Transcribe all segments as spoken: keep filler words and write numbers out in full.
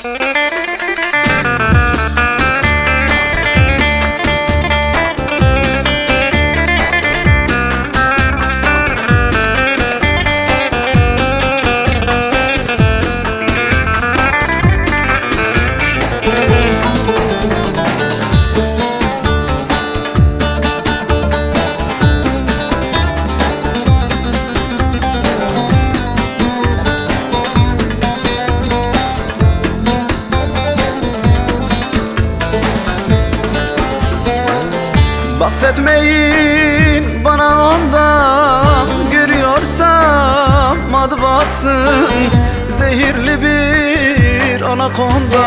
Bahsetmeyin bana ondan, görüyorsam adı batsın. Zehirli bir anakonda,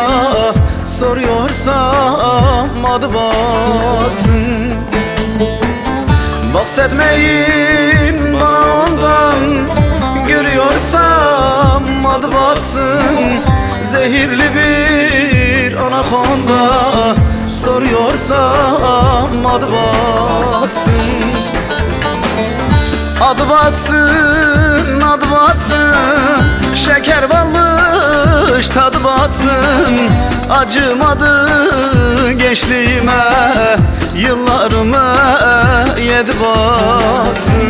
soruyorsam adı batsın. Bahsetmeyin bana ondan, görüyorsam adı batsın. Zehirli bir anakonda, soruyorsam adı batsın. Adı batsın, adı batsın. Şeker balmış tadı batsın. Acımadı gençliğime, yıllarımı yedi batsın.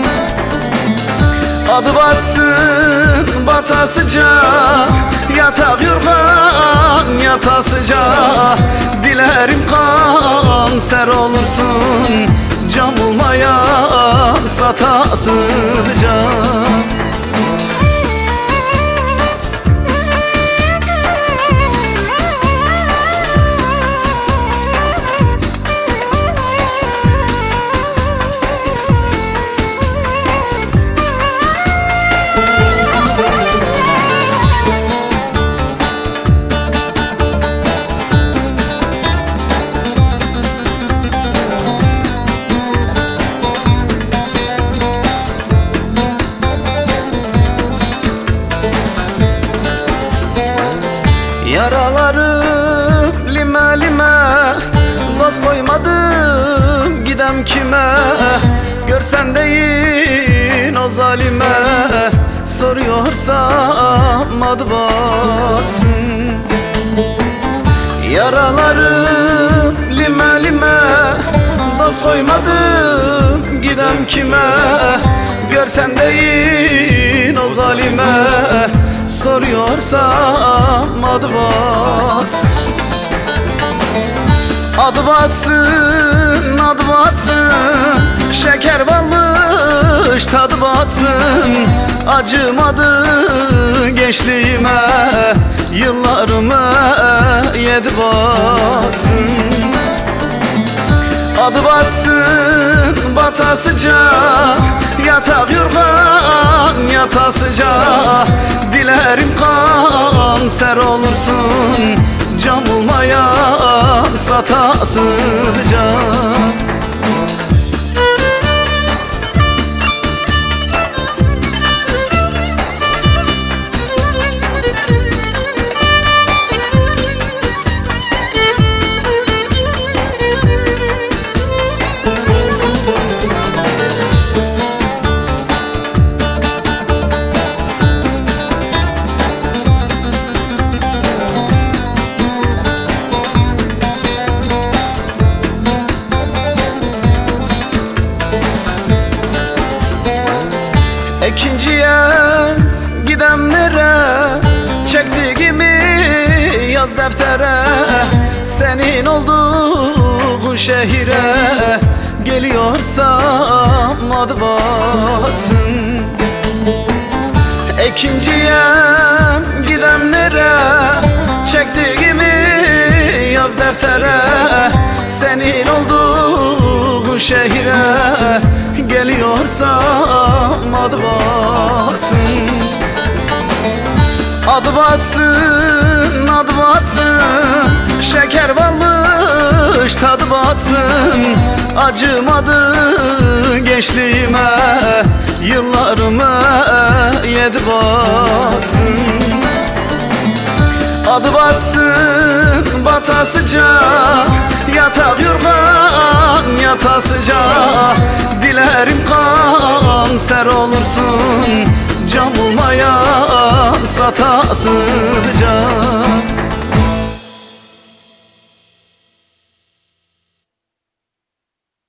Adı batsın, batasıca. Yatak yorgan yatasıca. Dilerim kanser olursun, cam olmayan satasıca. Yaralarım lime lime, vaz koymadım gidem kime. Görsen deyin o zalime, soruyorsam adı batsın. Yaralarım lime lime, vaz koymadım gidem kime. Görsen deyin o zalime, soruyorsam adı batsın. Adı batsın, adı batsın. Şeker balmış tadı batsın. Acımadı gençliğime, yıllarımı yedi batsın. Adı batsın, batasıca. Yatak yorgan yatasıca. Dilerim kanser olursun, cam olmayan satasıca. İkinciye gidemlere, çektiğimi yaz deftere. Senin olduğun şehire, geliyorsam adı batsın. İkinciye gidemlere, çektiğimi yaz deftere. Senin olduğun şehire, geliyorsam adı batsın. Adı batsın, adı batsın. Şeker balmış tadı batsın. Acımadı gençliğime, yıllarımı yedi batsın. Adı batsın, batasıca. Yatak yorgan yatasıca. Dilerim kanser olursun, cam olmayan satasıca.